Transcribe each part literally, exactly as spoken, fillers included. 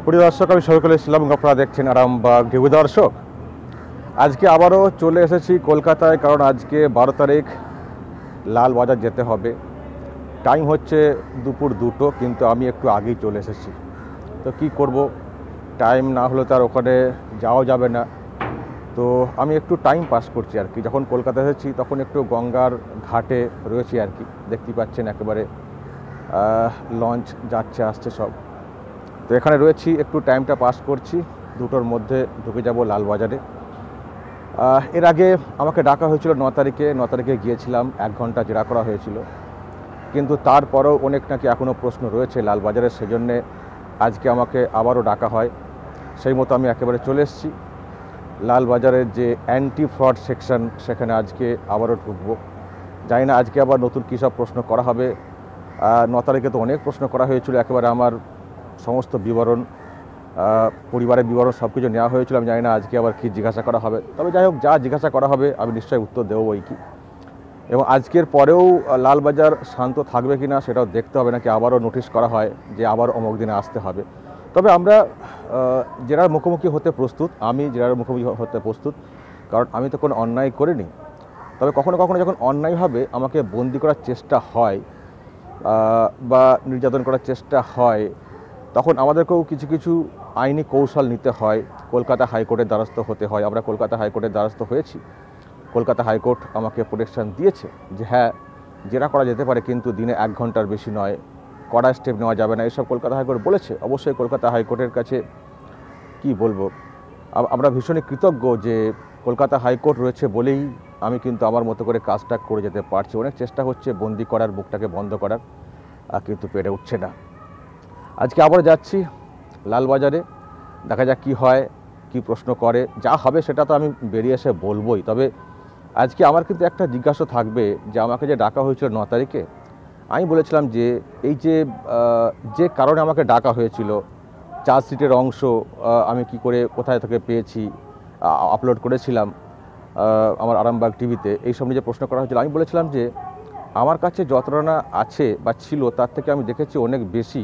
প্রিয় দর্শক, আমি সবাইকে ইসলাম আপনারা দেখছেন আরামবাগ টিভি। দর্শক, আজকে আবারও চলে এসেছি কলকাতায়, কারণ আজকে বারো তারিখ লালবাজার যেতে হবে। টাইম হচ্ছে দুপুর দুটো, কিন্তু আমি একটু আগেই চলে এসেছি। তো কি করব, টাইম না হলে তার ওখানে যাওয়া যাবে না। তো আমি একটু টাইম পাস করছি আর কি। যখন কলকাতা এসেছি তখন একটু গঙ্গার ঘাটে রয়েছি আর কি। দেখতে পাচ্ছেন একেবারে লঞ্চ যাচ্ছে আসছে সব। তো এখানে রয়েছি, একটু টাইমটা পাস করছি। দুটোর মধ্যে ঢুকে যাব লালবাজারে। এর আগে আমাকে ডাকা হয়েছিল ন তারিখে ন তারিখে গিয়েছিলাম, এক ঘন্টা জেরা করা হয়েছিল। কিন্তু তারপরেও অনেক নাকি এখনও প্রশ্ন রয়েছে লালবাজারে, সেজন্যে আজকে আমাকে আবারও ডাকা হয়। সেই মতো আমি একেবারে চলে এসেছি লালবাজারের যে অ্যান্টি ফ্রড সেকশন, সেখানে আজকে আবারও ঢুকবো। জানি না আজকে আবার নতুন কী সব প্রশ্ন করা হবে। ন তারিখে তো অনেক প্রশ্ন করা হয়েছিল, একেবারে আমার সমস্ত বিবরণ, পরিবারের বিবরণ সব কিছু নেওয়া হয়েছিল। আমি জানি না আজকে আবার কী জিজ্ঞাসা করা হবে। তবে যাই হোক, যা জিজ্ঞাসা করা হবে আমি নিশ্চয়ই উত্তর দেবো ওই কি। এবং আজকের পরেও লালবাজার শান্ত থাকবে কি না সেটাও দেখতে হবে, নাকি আবারও নোটিশ করা হয় যে আবার অমুক দিনে আসতে হবে। তবে আমরা জেরার মুখোমুখি হতে প্রস্তুত, আমি জেরার মুখোমুখি হতে প্রস্তুত, কারণ আমি তো কোনো অন্যায় করিনি। তবে কখনো কখনো যখন অন্যায়ভাবে আমাকে বন্দি করার চেষ্টা হয় বা নির্যাতন করার চেষ্টা হয়, তখন আমাদেরকেও কিছু কিছু আইনি কৌশল নিতে হয়। কলকাতা হাইকোর্টের দ্বারস্থ হতে হয়। আমরা কলকাতা হাইকোর্টের দ্বারস্থ হয়েছি। কলকাতা হাইকোর্ট আমাকে প্রোটেকশন দিয়েছে যে হ্যাঁ, জেরা করা যেতে পারে, কিন্তু দিনে এক ঘন্টার বেশি নয়, কড়া স্টেপ নেওয়া যাবে না, এসব কলকাতা হাইকোর্ট বলেছে। অবশ্যই কলকাতা হাইকোর্টের কাছে কি বলবো, আমরা ভীষণই কৃতজ্ঞ যে কলকাতা হাইকোর্ট রয়েছে বলেই আমি কিন্তু আমার মতো করে কাজটা করে যেতে পারছি। অনেক চেষ্টা হচ্ছে বন্দি করার, বুকটাকে বন্ধ করার, কিন্তু পেরে উঠছে না। আজকে আবার যাচ্ছি লালবাজারে, দেখা যাক কী হয়, কি প্রশ্ন করে। যা হবে সেটা তো আমি বেরিয়ে এসে বলবোই। তবে আজকে আমার কিন্তু একটা জিজ্ঞাসা থাকবে যে আমাকে যে ডাকা হয়েছিল ন তারিখে, আমি বলেছিলাম যে এই যে যে কারণে আমাকে ডাকা হয়েছিল, চার্জশিটের অংশ আমি কি করে কোথায় থেকে পেয়েছি, আপলোড করেছিলাম আমার আরামবাগ টিভিতে, এই সব নিয়ে যে প্রশ্ন করা হয়েছিল, আমি বলেছিলাম যে আমার কাছে যতটা না আছে বা ছিল তার থেকে আমি দেখেছি অনেক বেশি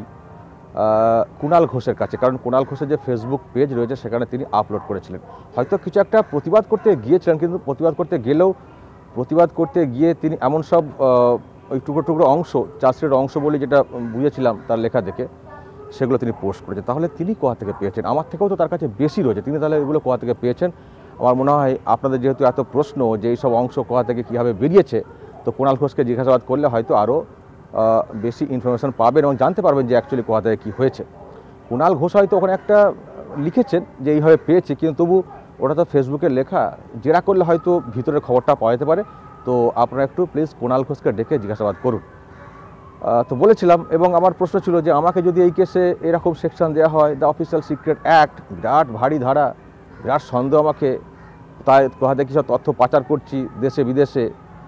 কুণাল ঘোষের কাছে। কারণ কুণাল ঘোষের যে ফেসবুক পেজ রয়েছে সেখানে তিনি আপলোড করেছিলেন। হয়তো কিছু একটা প্রতিবাদ করতে গিয়েছিলেন, কিন্তু প্রতিবাদ করতে গেলেও প্রতিবাদ করতে গিয়ে তিনি এমন সব ওই টুকরো টুকরো অংশ, চাষের অংশ বলে যেটা বুঝেছিলাম তার লেখা দেখে, সেগুলো তিনি পোস্ট করেছেন। তাহলে তিনি কোথা থেকে পেয়েছেন? আমার থেকেও তো তার কাছে বেশি রয়েছে, তিনি তাহলে এগুলো কোথা থেকে পেয়েছেন? আমার মনে হয় আপনাদের যেহেতু এত প্রশ্ন যে এই সব অংশ কোথা থেকে কীভাবে বেরিয়েছে, তো কুণাল ঘোষকে জিজ্ঞাসাবাদ করলে হয়তো আরও বেশি ইনফরমেশন পাবেন এবং জানতে পারবেন যে অ্যাকচুয়ালি কোথা থেকে কী হয়েছে। কুণাল ঘোষ হয়তো ওখানে একটা লিখেছেন যে এইভাবে পেয়েছে, কিন্তু তবু ওটা তো ফেসবুকে লেখা, জেরা করলে হয়তো ভিতরের খবরটা পাওয়া যেতে পারে। তো আপনারা একটু প্লিজ কুণাল ঘোষকে ডেকে জিজ্ঞাসাবাদ করুন। তো বলেছিলাম, এবং আমার প্রশ্ন ছিল যে আমাকে যদি এই কেসে এরকম সেকশন দেওয়া হয়, দ্য অফিসিয়াল সিক্রেট অ্যাক্ট, বিরাট ভারী ধারা, বিরাট সন্দেহ আমাকে, তাই কোথা থেকে সব তথ্য পাচার করছি দেশে বিদেশে,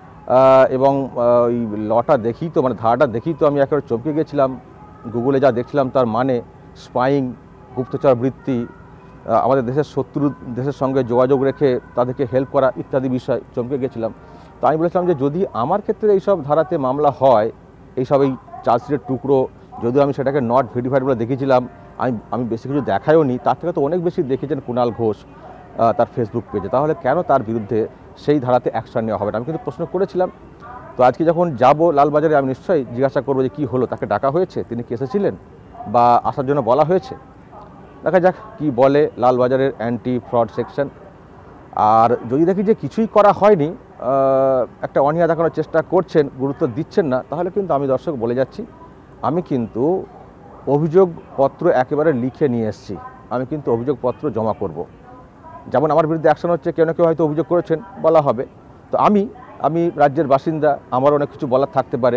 এবং ওই লটা দেখি তো, মানে ধারাটা দেখি তো আমি একেবারে চমকে গেছিলাম। গুগলে যা দেখছিলাম তার মানে স্পাইং, গুপ্তচর বৃত্তি, আমাদের দেশের শত্রু দেশের সঙ্গে যোগাযোগ রেখে তাদেরকে হেল্প করা ইত্যাদি বিষয় চমকে গেছিলাম। তো আমি বলেছিলাম যে যদি আমার ক্ষেত্রে এইসব ধারাতে মামলা হয়, এইসব এই চার্জশিটের টুকরো, যদিও আমি সেটাকে নট ভেরিফাইড বলে দেখেছিলাম, আমি আমি বেশি কিছু দেখাইও নি, তার থেকে তো অনেক বেশি দেখেছেন কুণাল ঘোষ তার ফেসবুক পেজে, তাহলে কেন তার বিরুদ্ধে সেই ধারাতে অ্যাকশন নেওয়া হবে না? আমি কিন্তু প্রশ্ন করেছিলাম। তো আজকে যখন যাব লালবাজারে, আমি নিশ্চয়ই জিজ্ঞাসা করবো যে কী হলো, তাকে ডাকা হয়েছে, তিনি কি এসেছিলেন বা আসার জন্য বলা হয়েছে। দেখা যাক কি বলে লালবাজারের অ্যান্টি ফ্রড সেকশন। আর যদি দেখি যে কিছুই করা হয়নি, একটা অনীহা দেখানোর চেষ্টা করছেন, গুরুত্ব দিচ্ছেন না, তাহলে কিন্তু আমি দর্শক বলে যাচ্ছি, আমি কিন্তু অভিযোগপত্র একেবারে লিখে নিয়ে এসেছি। আমি কিন্তু অভিযোগপত্র জমা করব। যেমন আমার বিরুদ্ধে অ্যাকশন হচ্ছে, কেউ না কেউ হয়তো অভিযোগ করেছেন, বলা হবে। তো আমি আমি রাজ্যের বাসিন্দা, আমারও অনেক কিছু বলার থাকতে পারে,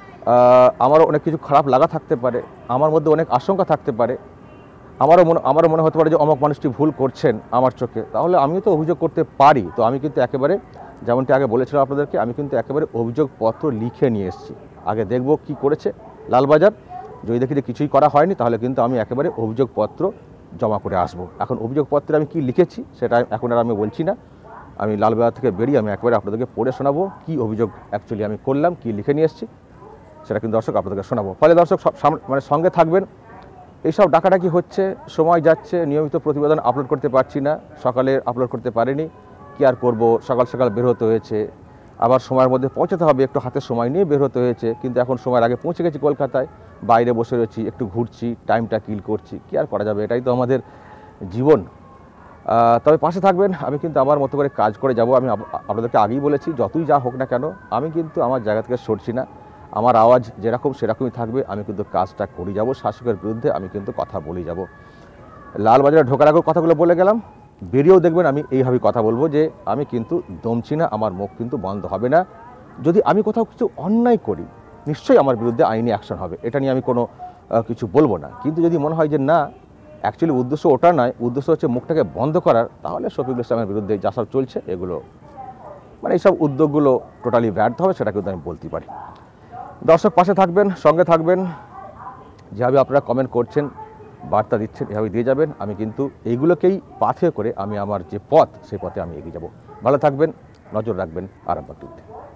আমারও অনেক কিছু খারাপ লাগা থাকতে পারে, আমার মধ্যে অনেক আশঙ্কা থাকতে পারে, আমারও মনে আমারও মনে হতে পারে যে অমুক মানুষটি ভুল করছেন আমার চোখে, তাহলে আমিও তো অভিযোগ করতে পারি। তো আমি কিন্তু একেবারে, যেমনটি আগে বলেছিলাম আপনাদেরকে, আমি কিন্তু একেবারে অভিযোগপত্র লিখে নিয়ে এসেছি। আগে দেখব কি করেছে লালবাজার, যদি দেখি যে কিছুই করা হয়নি, তাহলে কিন্তু আমি একেবারে অভিযোগপত্র জমা করে আসব। এখন অভিযোগপত্রে আমি কি লিখেছি সেটা এখন আর আমি বলছি না, আমি লালবাজার থেকে বেরিয়ে আমি একেবারে আপনাদেরকে পড়ে শোনাবো কি অভিযোগ অ্যাকচুয়ালি আমি করলাম, কি লিখে নিয়ে এসেছি, সেটা কিন্তু দর্শক আপনাদেরকে শোনাবো। ফলে দর্শক মানে সঙ্গে থাকবেন, এইসব ডাকাডাকি হচ্ছে, সময় যাচ্ছে, নিয়মিত প্রতিবেদন আপলোড করতে পারছি না, সকালে আপলোড করতে পারিনি, কি আর করব, সকাল সকাল বের হতে হয়েছে, আবার সময়ের মধ্যে পৌঁছাতে হবে, একটু হাতে সময় নিয়ে বের হতে হয়েছে, কিন্তু এখন সময়ের আগে পৌঁছে গেছি কলকাতায়, বাইরে বসে রয়েছি, একটু ঘুরছি, টাইমটা কিল করছি, কি আর করা যাবে, এটাই তো আমাদের জীবন। তবে পাশে থাকবেন, আমি কিন্তু আমার মতো করে কাজ করে যাব। আমি আপনাদেরকে আগেই বলেছি, যতই যা হোক না কেন আমি কিন্তু আমার জায়গা থেকে সরছি না, আমার আওয়াজ যেরকম সেরকমই থাকবে, আমি কিন্তু কাজটা করে যাব, শাসকের বিরুদ্ধে আমি কিন্তু কথা বলে যাব। লালবাজারে ঢোকার আগেও কথাগুলো বলে গেলাম, বেরিয়েও দেখবেন আমি এইভাবেই কথা বলবো যে আমি কিন্তু দমছি না, আমার মুখ কিন্তু বন্ধ হবে না। যদি আমি কোথাও কিছু অন্যায় করি নিশ্চয়ই আমার বিরুদ্ধে আইনি অ্যাকশন হবে, এটা নিয়ে আমি কোনো কিছু বলবো না। কিন্তু যদি মনে হয় যে না, অ্যাকচুয়ালি উদ্দেশ্য ওটা নয়, উদ্দেশ্য হচ্ছে মুখটাকে বন্ধ করার, তাহলে শফিকুল ইসলামের বিরুদ্ধে যা সব চলছে এগুলো মানে এইসব উদ্যোগগুলো টোটালি ব্যর্থ হবে, সেটা কিন্তু আমি বলতে পারি। দর্শক পাশে থাকবেন, সঙ্গে থাকবেন, যেভাবে আপনারা কমেন্ট করছেন, বার্তা দিচ্ছেন, এভাবে দিয়ে যাবেন। আমি কিন্তু এইগুলোকেই পাথেয় করে আমি আমার যে পথ, সেই পথে আমি এগিয়ে যাব। ভালো থাকবেন, নজর রাখবেন আরামবাগ টিভিতে।